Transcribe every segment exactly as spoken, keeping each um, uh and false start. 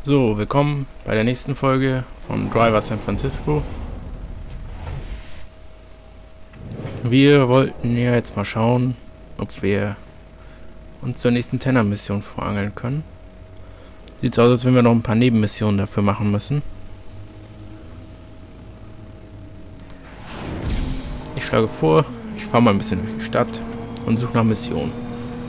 So, willkommen bei der nächsten Folge von Driver San Francisco. Wir wollten ja jetzt mal schauen, ob wir uns zur nächsten Tenor-Mission vorangeln können. Sieht so aus, als wenn wir noch ein paar Nebenmissionen dafür machen müssen. Ich schlage vor, ich fahre mal ein bisschen durch die Stadt und suche nach Missionen.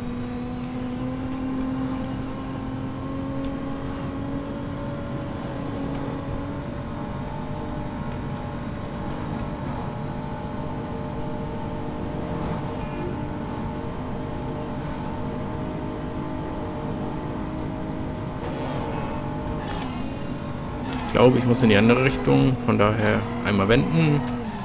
Ich glaube, ich muss in die andere Richtung, von daher einmal wenden.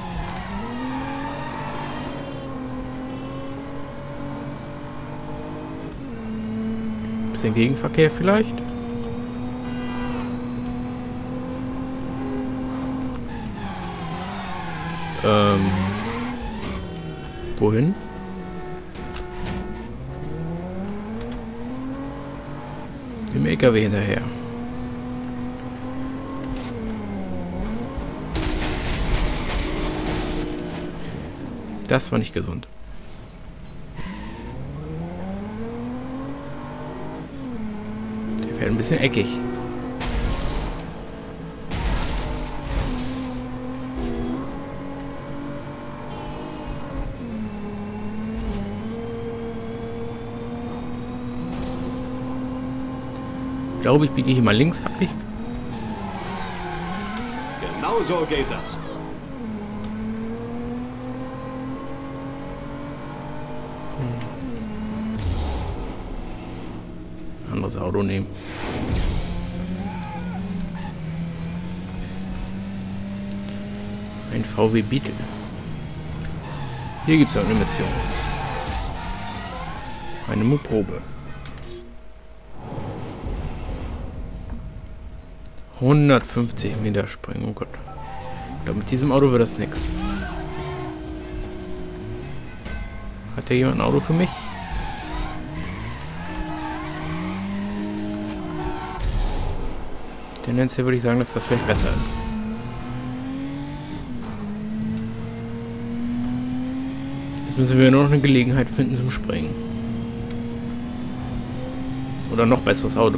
Bisschen Gegenverkehr vielleicht. Ähm, wohin? Dem L K W hinterher. Das war nicht gesund. Der fährt ein bisschen eckig. Ich glaube, ich biege hier mal links ab. Ich. Genau so geht das. Anderes Auto nehmen. Ein V W Beetle. Hier gibt es auch eine Mission. Eine Mutprobe. hundertfünfzig Meter springen. Oh Gott. Ich glaube, mit diesem Auto wird das nichts. Hat hier jemand ein Auto für mich? Tendenziell würde ich sagen, dass das vielleicht besser ist. Jetzt müssen wir nur noch eine Gelegenheit finden zum Springen. Oder noch besseres Auto.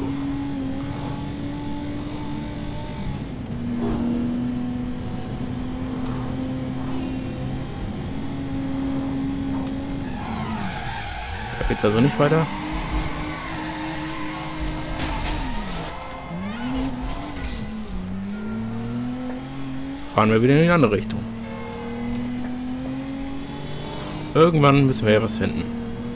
Da geht's also nicht weiter. Fahren wir wieder in die andere Richtung. Irgendwann müssen wir ja was finden.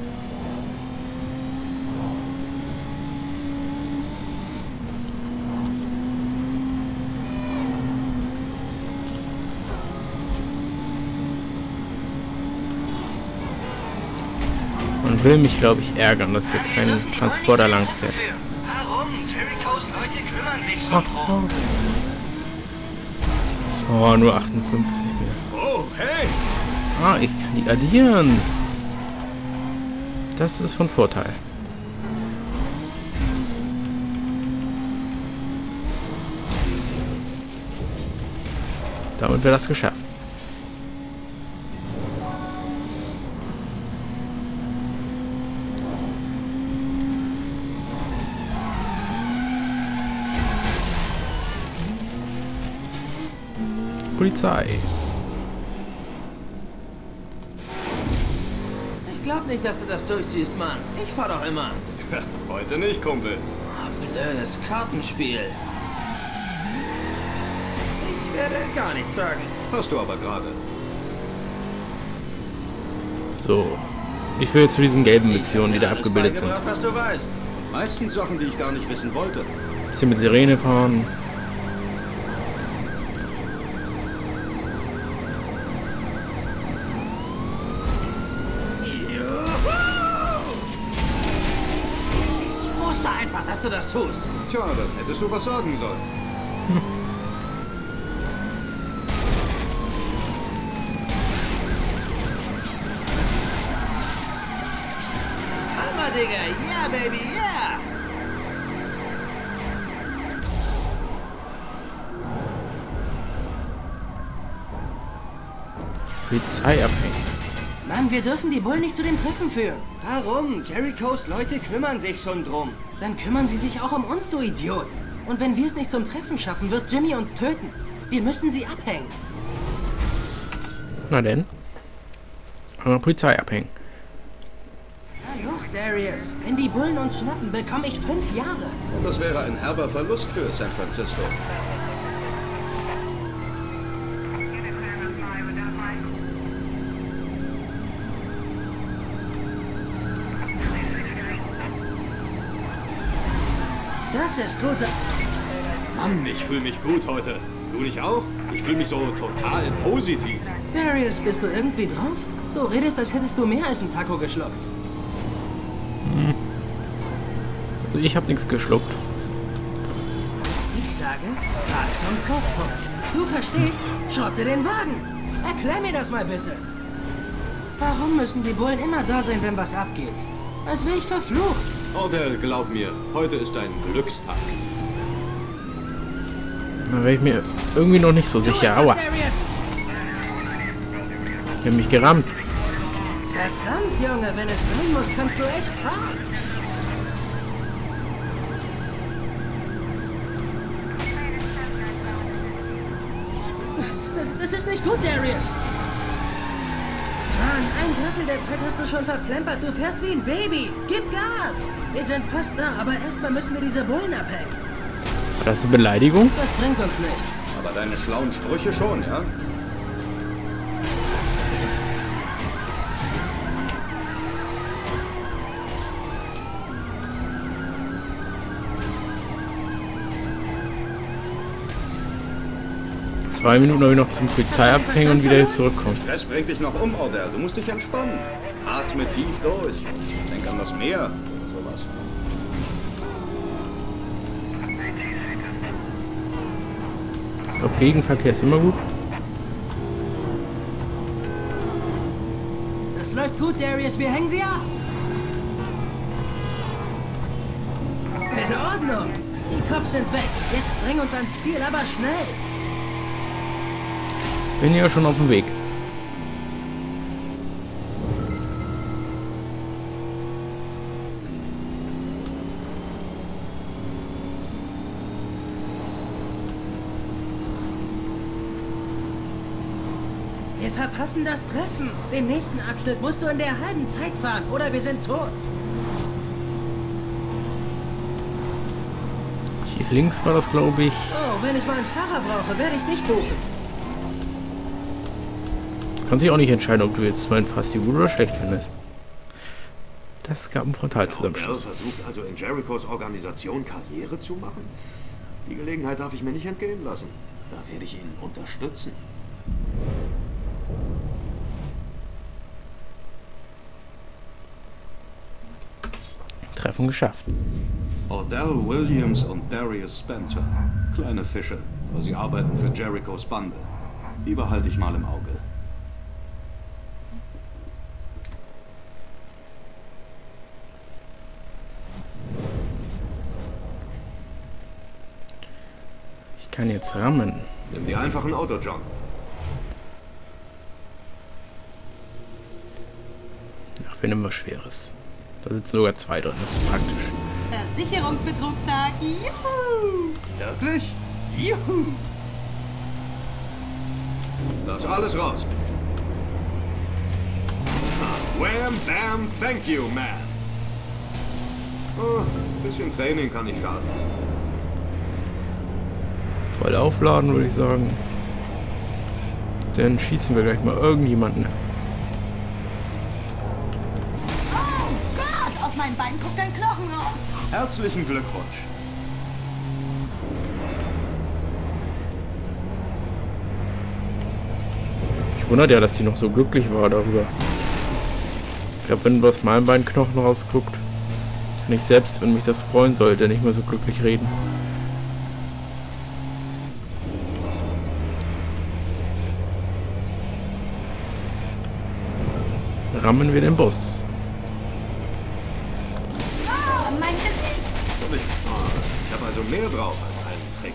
Man will mich, glaube ich, ärgern, dass hier kein Transporter lang fährt. Warum? Jerichos Leute kümmern sich schon drum. Oh, nur achtundfünfzig Meter. Oh, hey! Ah, ich kann die addieren. Das ist von Vorteil. Damit wäre das geschafft. Polizei. Ich glaub nicht, dass du das durchziehst, Mann. Ich fahr doch immer. Tja, heute nicht, Kumpel. Oh, blödes Kartenspiel. Ich werde gar nichts sagen. Hast du aber gerade. So. Ich will jetzt zu diesen gelben Missionen, die da abgebildet sind. Was du weißt. Meistens Sachen, die ich gar nicht wissen wollte. Bisschen mit Sirene fahren. Einfach, dass du das tust. Tja, dann hättest du was sagen sollen. Hm. Hammer, Digga. Ja, Baby, ja. Polizei abhängen. Mann, wir dürfen die Bullen nicht zu den Treffen führen. Warum? Jerichos Leute kümmern sich schon drum. Dann kümmern sie sich auch um uns, du Idiot. Und wenn wir es nicht zum Treffen schaffen, wird Jimmy uns töten. Wir müssen sie abhängen. Na denn. An der Polizei abhängen. Na los, Darius. Wenn die Bullen uns schnappen, bekomme ich fünf Jahre. Und das wäre ein herber Verlust für San Francisco. Das ist gut. Mann, ich fühle mich gut heute. Du nicht auch? Ich fühle mich so total positiv. Darius, bist du irgendwie drauf? Du redest, als hättest du mehr als ein Taco geschluckt. Hm. Also ich habe nichts geschluckt. Ich sage, fahr zum Treffpunkt. Du verstehst? Schrotte den Wagen. Erklär mir das mal bitte. Warum müssen die Bullen immer da sein, wenn was abgeht? Als wäre ich verflucht. Ordell, glaub mir, heute ist ein Glückstag. Da wäre ich mir irgendwie noch nicht so sicher. Aua. Die haben mich gerammt. Verdammt, Junge, wenn es sein muss, kannst du echt fahren. Das, das ist nicht gut, Darius. Mann, ein Drittel der Zeit hast du schon verplempert. Du fährst wie ein Baby. Gib Gas. Wir sind fast da, aber erstmal müssen wir diese Bullen abhängen. War das eine Beleidigung? Das bringt uns nicht. Aber deine schlauen Sprüche schon, ja? Zwei Minuten habe ich noch zum Polizei abhängen und wieder zurückkommen. Stress bringt dich noch um, Ordell. Du musst dich entspannen. Atme tief durch. Denk an das Meer oder sowas. Ich glaube, Gegenverkehr ist immer gut. Das läuft gut, Darius. Wir hängen sie ab. In Ordnung. Die Cops sind weg. Jetzt bring uns ans Ziel, aber schnell. Bin ja schon auf dem Weg. Wir verpassen das Treffen. Den nächsten Abschnitt musst du in der halben Zeit fahren, oder wir sind tot. Hier links war das, glaube ich. Oh, wenn ich mal einen Fahrer brauche, werde ich dich buchen. Kannst dich auch nicht entscheiden, ob du jetzt meinen Fast gut oder schlecht findest. Das gab einen Frontalzusammenstoß. Ordell versucht also in Jerichos Organisation Karriere zu machen? Die Gelegenheit darf ich mir nicht entgehen lassen. Da werde ich ihn unterstützen. Treffen geschafft. Ordell Williams und Darius Spencer. Kleine Fische, aber sie arbeiten für Jerichos Bande. Die behalte ich mal im Auge. Ich kann jetzt rammen. Nimm dir einfach ein Auto, John. Ach, wir nehmen was Schweres. Da sitzen sogar zwei drin, das ist praktisch. Versicherungsbetrugstag. Juhu! Wirklich? Juhu! Das alles raus. Ah, wham, bam, thank you, man. Oh, ein bisschen Training kann nicht schaden. Voll aufladen, würde ich sagen. Dann schießen wir gleich mal irgendjemanden. Oh Gott, aus meinem Bein guckt ein Knochen raus. Herzlichen Glückwunsch. Ich wundere ja, dass die noch so glücklich war darüber. Ich glaube, wenn aus meinem Bein Knochen rausguckt, kann ich selbst, wenn mich das freuen sollte, nicht mehr so glücklich reden. Rammen wir den Bus. Oh, mein Gesicht. Ich habe also mehr drauf als einen Trick.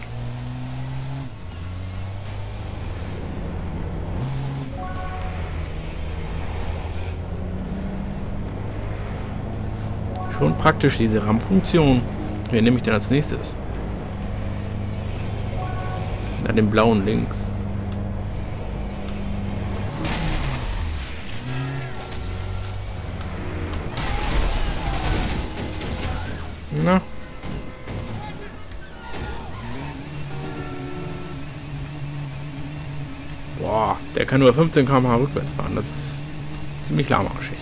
Schon praktisch, diese RAM-Funktion. Wen nehme ich denn als nächstes? Na, den blauen links. Na. Boah, der kann nur fünfzehn Kilometer pro Stunde rückwärts fahren. Das ist ziemlich lahmarschig.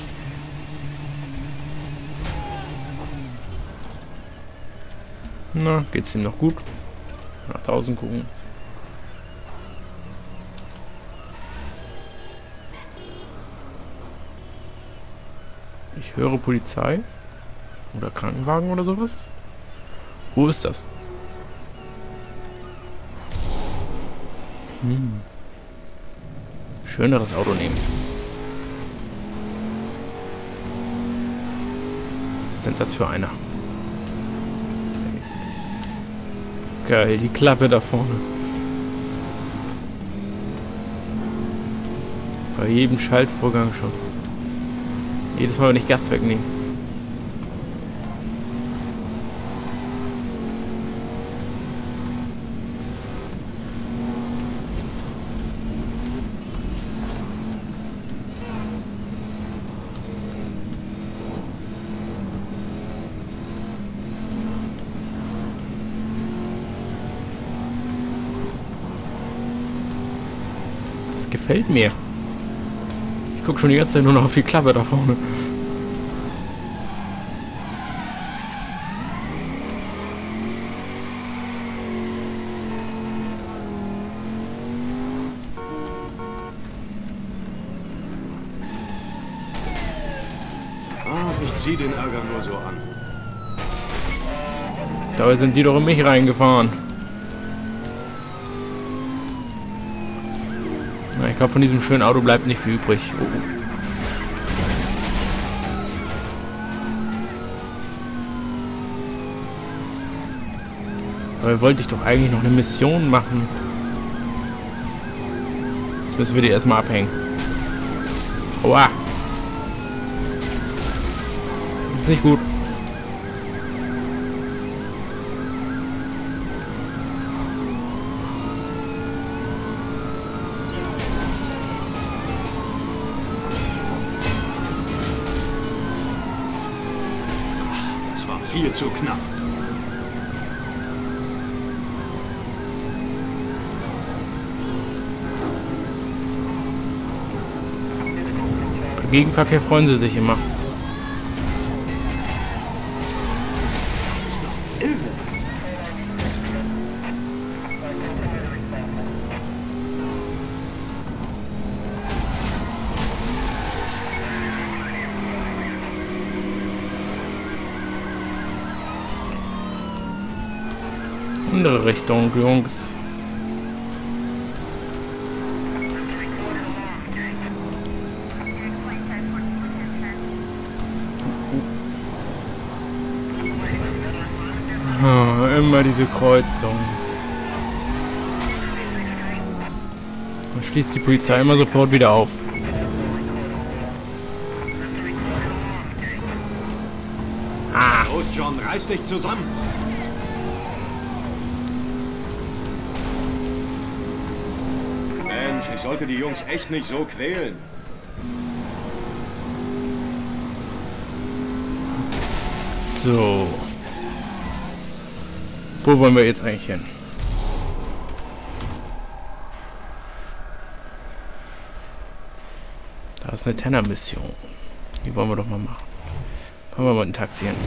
Na, geht's ihm noch gut? Nach draußen gucken. Ich höre Polizei. Oder Krankenwagen oder sowas. Wo ist das? Hm. Schöneres Auto nehmen. Was ist denn das für einer? Geil, die Klappe da vorne. Bei jedem Schaltvorgang schon. Jedes Mal, wenn ich Gas wegnehme. Gefällt mir. Ich gucke schon die ganze Zeit nur noch auf die Klappe da vorne. Ach, ich zieh den Ärger nur so an. Dabei sind die doch in mich reingefahren. Na, ich glaube, von diesem schönen Auto bleibt nicht viel übrig. Oh. Aber wollte ich doch eigentlich noch eine Mission machen. Jetzt müssen wir die erstmal abhängen. Aua! Das ist nicht gut. Das war viel zu knapp. Beim Gegenverkehr freuen sie sich immer. Das ist doch irre. Andere Richtung, Jungs. Oh, immer diese Kreuzung. Dann schließt die Polizei immer sofort wieder auf. Ah. Los, John, reiß dich zusammen. Mensch, ich sollte die Jungs echt nicht so quälen. So. Wo wollen wir jetzt eigentlich hin? Da ist eine Tenner-Mission. Die wollen wir doch mal machen. Fahren wir mal ein Taxi hin.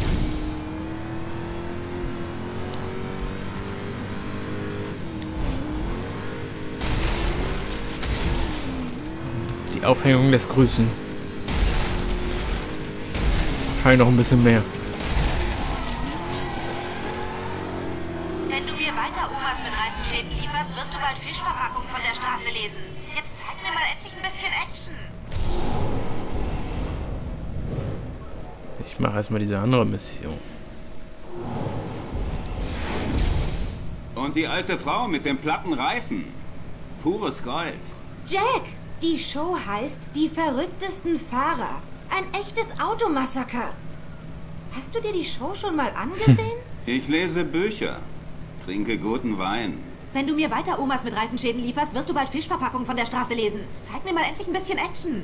Die Aufhängung lässt grüßen. Wahrscheinlich noch ein bisschen mehr. Wenn du mir weiter Omas mit Reifenschäden lieferst, wirst du bald Fischverpackungen von der Straße lesen. Jetzt zeig mir mal endlich ein bisschen Action. Ich mache erstmal diese andere Mission. Und die alte Frau mit dem platten Reifen. Pures Gold. Jack, die Show heißt Die verrücktesten Fahrer. Ein echtes Automassaker. Hast du dir die Show schon mal angesehen? Ich lese Bücher. Trinke guten Wein. Wenn du mir weiter Omas mit Reifenschäden lieferst, wirst du bald Fischverpackungen von der Straße lesen. Zeig mir mal endlich ein bisschen Action.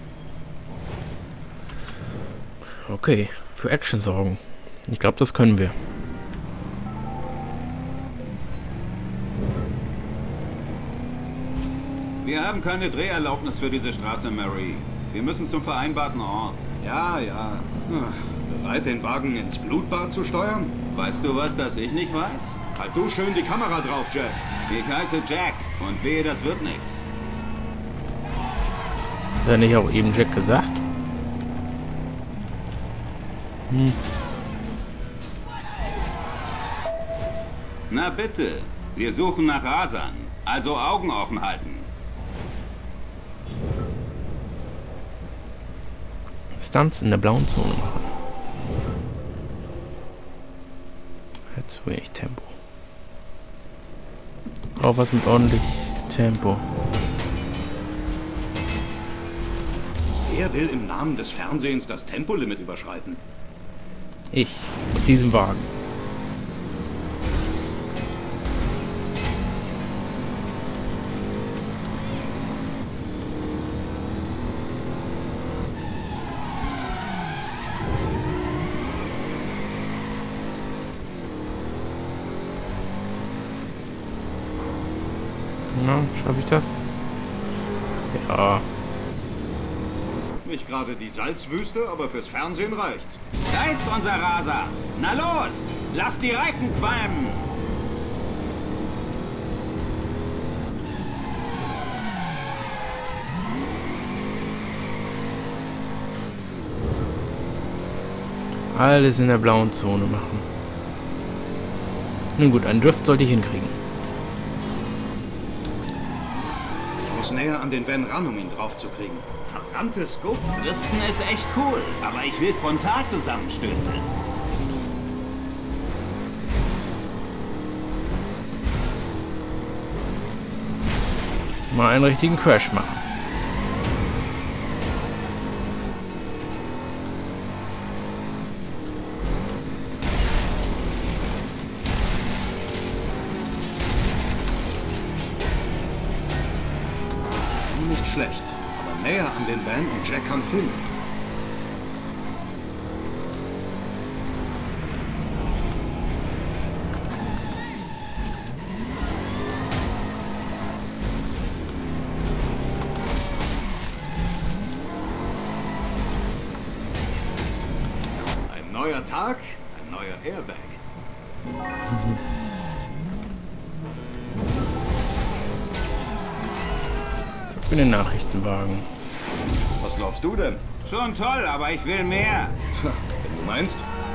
Okay, für Action sorgen. Ich glaube, das können wir. Wir haben keine Dreherlaubnis für diese Straße, Mary. Wir müssen zum vereinbarten Ort. Ja, ja. Bereit, den Wagen ins Blutbad zu steuern? Weißt du was, das ich nicht weiß? Halt du schön die Kamera drauf, Jack. Ich heiße Jack und wehe, das wird nichts. Hat er nicht auch eben Jack gesagt? Hm. Na bitte, wir suchen nach Rasern. Also Augen offen halten. Stunts in der blauen Zone machen. Hat zu wenig Tempo. Braucht was mit ordentlich Tempo. Wer will im Namen des Fernsehens das Tempolimit überschreiten? Ich. Mit diesem Wagen. Na, schaffe ich das? Ja. Nicht gerade die Salzwüste, aber fürs Fernsehen reicht's. Da ist unser Raser. Na los, lass die Reifen qualmen. Alles in der blauen Zone machen. Nun gut, einen Drift sollte ich hinkriegen. Ich muss näher an den Van ran, um ihn draufzukriegen. Verdammtes Scope. Driften ist echt cool, aber ich will Frontalzusammenstöße. Mal einen richtigen Crash machen. Nicht schlecht, aber näher an den Van und Jack kann filmen. Ein neuer Tag, ein neuer Airbag. Für den Nachrichtenwagen. Was glaubst du denn? Schon toll, aber ich will mehr. Tja, wenn du meinst.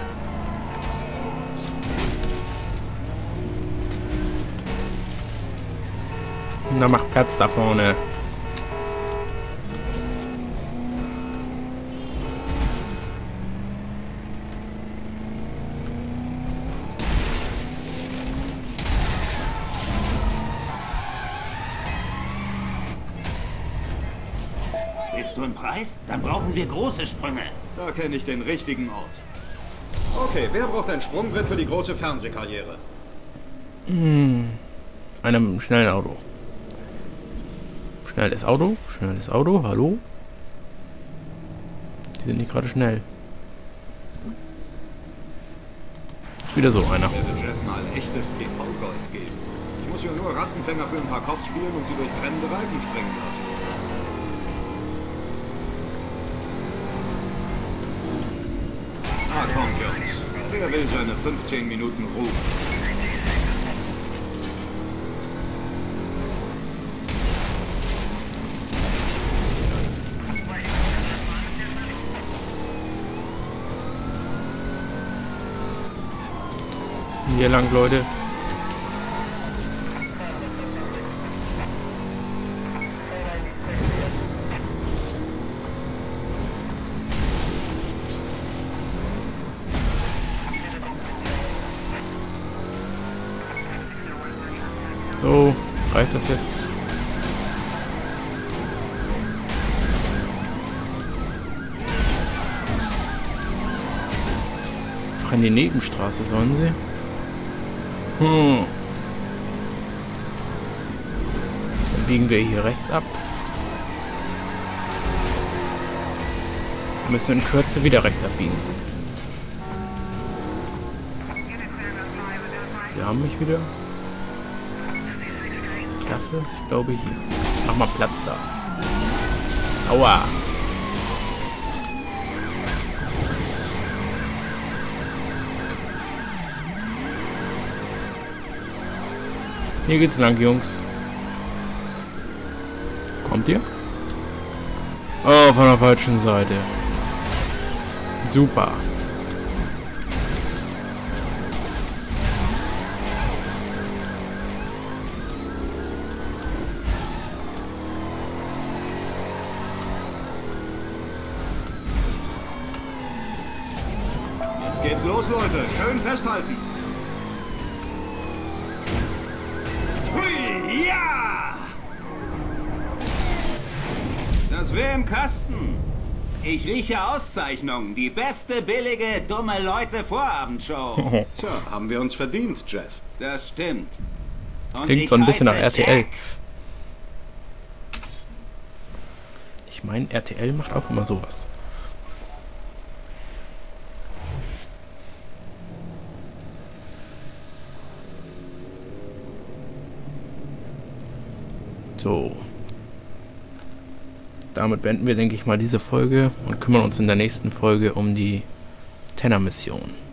Na, mach Platz da vorne. Willst du einen Preis? Dann brauchen wir große Sprünge. Da kenne ich den richtigen Ort. Okay, wer braucht ein Sprungbrett für die große Fernsehkarriere? Hm. Einem schnellen Auto. Schnelles Auto, schnelles Auto, hallo? Die sind nicht gerade schnell. Ist wieder so einer. Ich werde Jeff mal echtes T V-Gold geben. Ich muss ja nur Rattenfänger für ein paar Cops spielen und sie durch brennende Reifen sprengen lassen. Ah, komm, Jones. Wer will seine fünfzehn Minuten Ruhe? Hier lang, Leute. So, reicht das jetzt? in die Nebenstraße, sollen sie? Hm. Dann biegen wir hier rechts ab. Wir müssen in Kürze wieder rechts abbiegen. Sie haben mich wieder. Klasse, ich glaube hier. Mach mal Platz da. Aua. Hier geht's lang, Jungs. Kommt ihr? Oh, von der falschen Seite. Super. Jetzt geht's los, Leute. Schön festhalten. Hui, ja! Das wäre im Kasten. Ich rieche Auszeichnung. Die beste, billige, dumme Leute-Vorabendshow. Tja, haben wir uns verdient, Jeff. Das stimmt. Und Klingt ich so ein bisschen nach heiße R T L. Jack. Ich meine, R T L macht auch immer sowas. So. Damit beenden wir, denke ich mal, diese Folge und kümmern uns in der nächsten Folge um die Tenner-Mission.